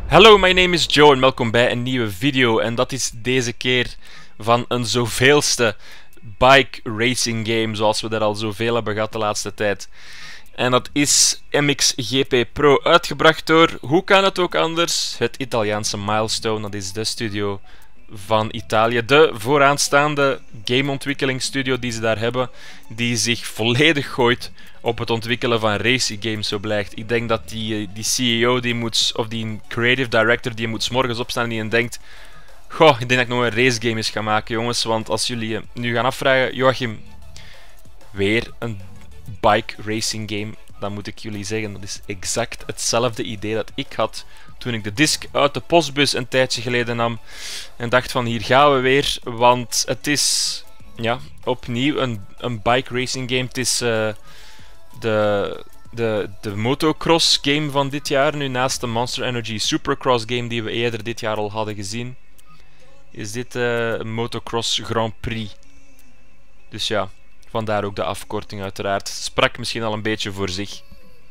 Hallo, my name is Joe en welkom bij een nieuwe video. En dat is deze keer van een zoveelste bike racing game, zoals we er al zoveel hebben gehad de laatste tijd. En dat is MXGP Pro, uitgebracht door, hoe kan het ook anders, het Italiaanse Milestone. Dat is de studio van Italië, de vooraanstaande gameontwikkelingsstudio die ze daar hebben, die zich volledig gooit op het ontwikkelen van racing games, zo blijkt. Ik denk dat die CEO, of die creative director, die moet 's morgens opstaan en die denkt: goh, ik denk dat ik nog een race game eens ga maken, jongens. Want als jullie je nu gaan afvragen, Joachim, weer een bike racing game, dan moet ik jullie zeggen, dat is exact hetzelfde idee dat ik had toen ik de disc uit de postbus een tijdje geleden nam en dacht van, hier gaan we weer, want het is, ja, opnieuw een bike racing game. Het is de motocross game van dit jaar, nu naast de Monster Energy Supercross game die we eerder dit jaar al hadden gezien, is dit een motocross Grand Prix. Dus ja, vandaar ook de afkorting uiteraard. Sprak misschien al een beetje voor zich.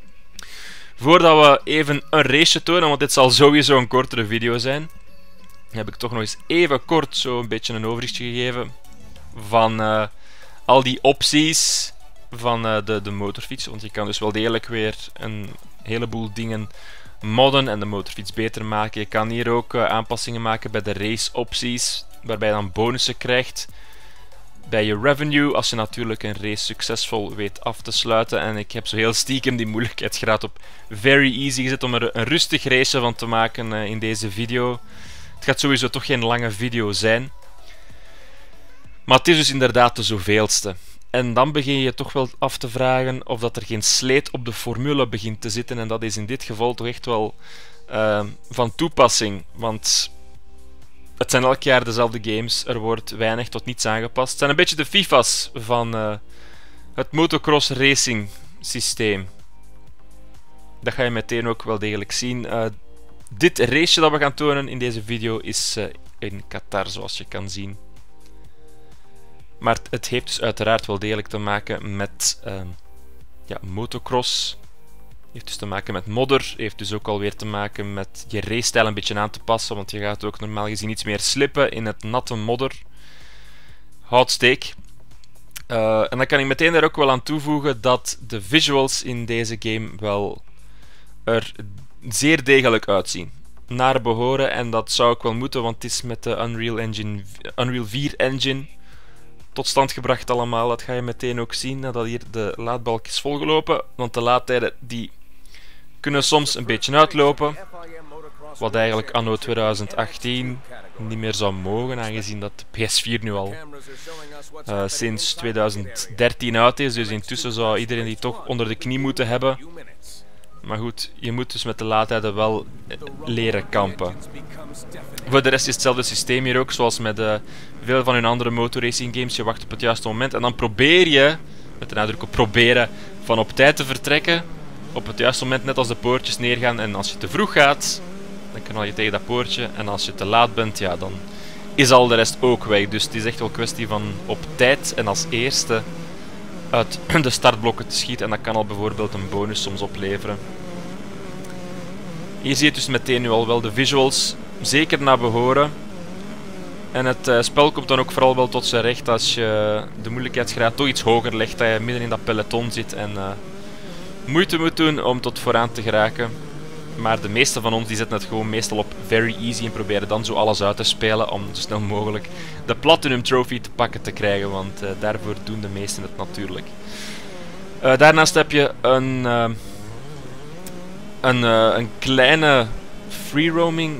Voordat we even een raceje tonen, want dit zal sowieso een kortere video zijn, heb ik toch nog eens even kort zo een beetje een overzichtje gegeven van al die opties van de motorfiets. Want je kan dus wel degelijk weer een heleboel dingen modden en de motorfiets beter maken. Je kan hier ook aanpassingen maken bij de race opties, waarbij je dan bonussen krijgt bij je revenue, als je natuurlijk een race succesvol weet af te sluiten. En ik heb zo heel stiekem die moeilijkheidsgraad op very easy gezet om er een rustig race van te maken in deze video. Het gaat sowieso toch geen lange video zijn. Maar het is dus inderdaad de zoveelste. En dan begin je toch wel af te vragen of dat er geen sleet op de formule begint te zitten. En dat is in dit geval toch echt wel van toepassing. Want het zijn elk jaar dezelfde games, er wordt weinig tot niets aangepast. Het zijn een beetje de FIFA's van het motocross racing systeem. Dat ga je meteen ook wel degelijk zien. Dit raceje dat we gaan tonen in deze video is in Qatar, zoals je kan zien. Maar het heeft dus uiteraard wel degelijk te maken met ja, motocross. Heeft dus te maken met modder, heeft dus ook alweer te maken met je racestijl een beetje aan te passen, want je gaat ook normaal gezien iets meer slippen in het natte modder. Houtsteek. En dan kan ik meteen daar ook wel aan toevoegen dat de visuals in deze game wel er zeer degelijk uitzien. Naar behoren, en dat zou ook wel moeten, want het is met de Unreal 4 engine tot stand gebracht allemaal. Dat ga je meteen ook zien, nadat hier de laadbalk is volgelopen, want de laadtijden die kunnen soms een beetje uitlopen, wat eigenlijk anno 2018 niet meer zou mogen, aangezien dat de PS4 nu al sinds 2013 uit is, dus intussen zou iedereen die toch onder de knie moeten hebben. Maar goed, je moet dus met de laadtijden wel leren kampen. Voor de rest is hetzelfde systeem hier ook, zoals met veel van hun andere motorracing games. Je wacht op het juiste moment en dan probeer je, met de nadruk op proberen, van op tijd te vertrekken. Op het juiste moment, net als de poortjes neergaan. En als je te vroeg gaat, dan knal je tegen dat poortje. En als je te laat bent, ja, dan is al de rest ook weg. Dus het is echt wel een kwestie van op tijd en als eerste uit de startblokken te schieten. En dat kan al bijvoorbeeld een bonus soms opleveren. Hier zie je dus meteen nu al wel de visuals zeker naar behoren. En het spel komt dan ook vooral wel tot zijn recht als je de moeilijkheidsgraad toch iets hoger legt, dat je midden in dat peloton zit en moeite moet doen om tot vooraan te geraken. Maar de meeste van ons die zetten het gewoon meestal op very easy en proberen dan zo alles uit te spelen om zo snel mogelijk de Platinum Trophy te pakken te krijgen, want daarvoor doen de meesten het natuurlijk. Daarnaast heb je een kleine free roaming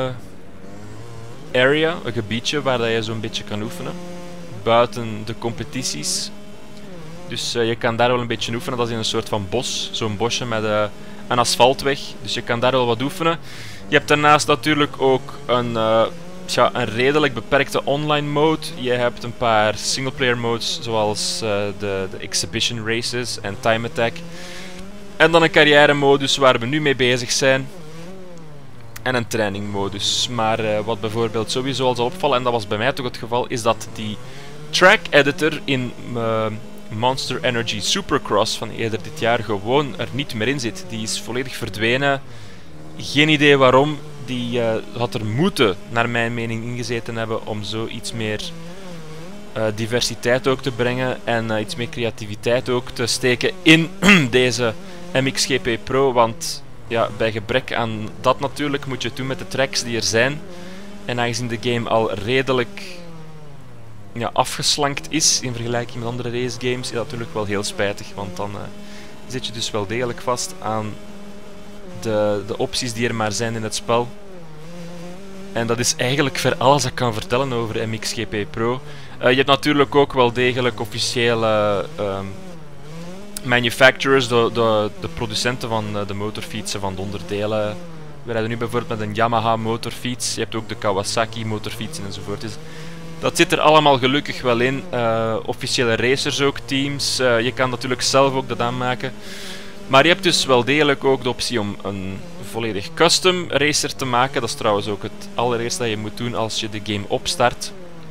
area, een gebiedje waar je zo'n beetje kan oefenen, buiten de competities. Dus je kan daar wel een beetje oefenen, dat is in een soort van bos, zo'n bosje met een asfaltweg, dus je kan daar wel wat oefenen. Je hebt daarnaast natuurlijk ook een redelijk beperkte online mode. Je hebt een paar singleplayer modes, zoals de exhibition races en time attack. En dan een carrière modus waar we nu mee bezig zijn. En een trainingmodus. Maar wat bijvoorbeeld sowieso al zal opvallen, en dat was bij mij toch het geval, is dat die track editor in Monster Energy Supercross van eerder dit jaar gewoon er niet meer in zit. Die is volledig verdwenen. Geen idee waarom. die had er moeten, naar mijn mening, ingezeten hebben om zo iets meer diversiteit ook te brengen en iets meer creativiteit ook te steken in deze MXGP Pro, want ja, bij gebrek aan dat natuurlijk moet je het doen met de tracks die er zijn. En aangezien de game al redelijk afgeslankt is in vergelijking met andere race games, is dat natuurlijk wel heel spijtig, want dan zit je dus wel degelijk vast aan de opties die er maar zijn in het spel. En dat is eigenlijk ver alles dat ik kan vertellen over MXGP Pro. Je hebt natuurlijk ook wel degelijk officiële manufacturers, de producenten van de motorfietsen, van de onderdelen. We rijden nu bijvoorbeeld met een Yamaha motorfiets, je hebt ook de Kawasaki motorfietsen enzovoort. Dus dat zit er allemaal gelukkig wel in. Officiële racers ook, teams. Je kan natuurlijk zelf ook dat aanmaken. Maar je hebt dus wel degelijk ook de optie om een volledig custom racer te maken. Dat is trouwens ook het allereerste dat je moet doen als je de game opstart.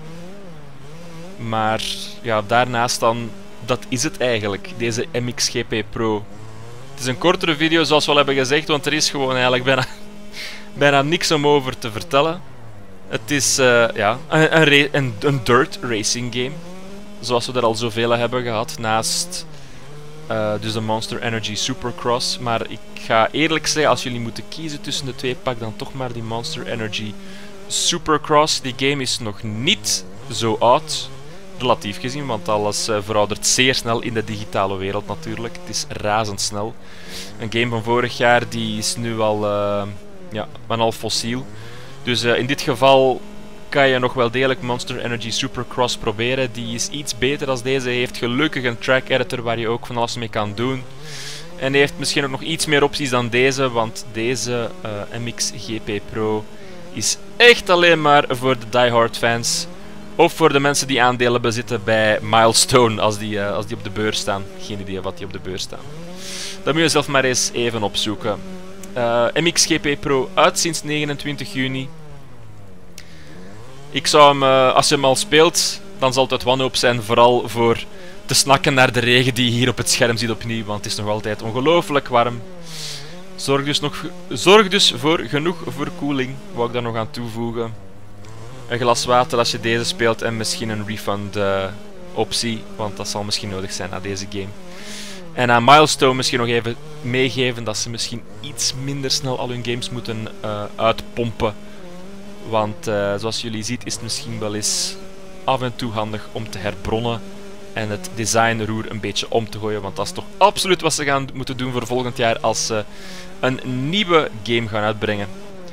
Maar ja, daarnaast dan, dat is het eigenlijk, deze MXGP Pro. Het is een kortere video zoals we al hebben gezegd, want er is gewoon eigenlijk bijna niks om over te vertellen. Het is een dirt racing game, zoals we er al zoveel hebben gehad, naast dus de Monster Energy Supercross. Maar ik ga eerlijk zeggen, als jullie moeten kiezen tussen de twee, pak dan toch maar die Monster Energy Supercross. Die game is nog niet zo oud, relatief gezien, want alles veroudert zeer snel in de digitale wereld natuurlijk. Het is razendsnel. Een game van vorig jaar die is nu al fossiel. Dus in dit geval kan je nog wel degelijk Monster Energy Supercross proberen. Die is iets beter dan deze. Heeft gelukkig een track editor waar je ook van alles mee kan doen. En heeft misschien ook nog iets meer opties dan deze, want deze MXGP Pro is echt alleen maar voor de diehard fans. Of voor de mensen die aandelen bezitten bij Milestone als die op de beurs staan. Geen idee wat die op de beurs staan. Dat moet je zelf maar eens even opzoeken. MXGP Pro uit sinds 29 juni. Ik zou hem, als je hem al speelt, dan zal het uit wanhoop zijn, vooral voor te snakken naar de regen die je hier op het scherm ziet opnieuw, want het is nog altijd ongelooflijk warm. Zorg dus voor genoeg verkoeling, wou ik daar nog aan toevoegen. Een glas water als je deze speelt en misschien een refund optie, want dat zal misschien nodig zijn na deze game. En aan Milestone misschien nog even meegeven dat ze misschien iets minder snel al hun games moeten uitpompen. Want zoals jullie ziet is het misschien wel eens af en toe handig om te herbronnen en het designroer een beetje om te gooien. Want dat is toch absoluut wat ze gaan moeten doen voor volgend jaar als ze een nieuwe game gaan uitbrengen.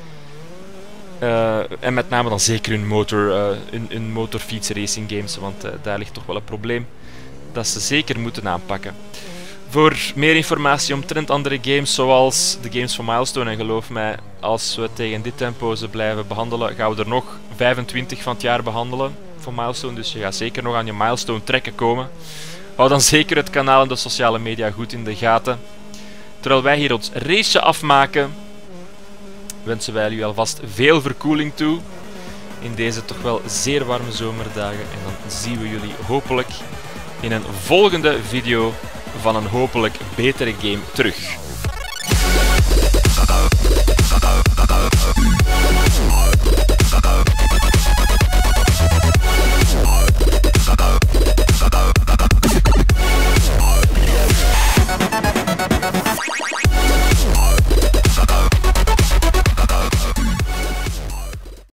En met name dan zeker hun motorfiets racing games, want daar ligt toch wel een probleem dat ze zeker moeten aanpakken. Voor meer informatie omtrent andere games, zoals de games van Milestone, en geloof mij, als we tegen dit tempo ze blijven behandelen, gaan we er nog 25 van het jaar behandelen van Milestone, dus je gaat zeker nog aan je Milestone trekken komen. Hou dan zeker het kanaal en de sociale media goed in de gaten. Terwijl wij hier ons raceje afmaken, wensen wij jullie alvast veel verkoeling toe in deze toch wel zeer warme zomerdagen. En dan zien we jullie hopelijk in een volgende video van een hopelijk betere game terug.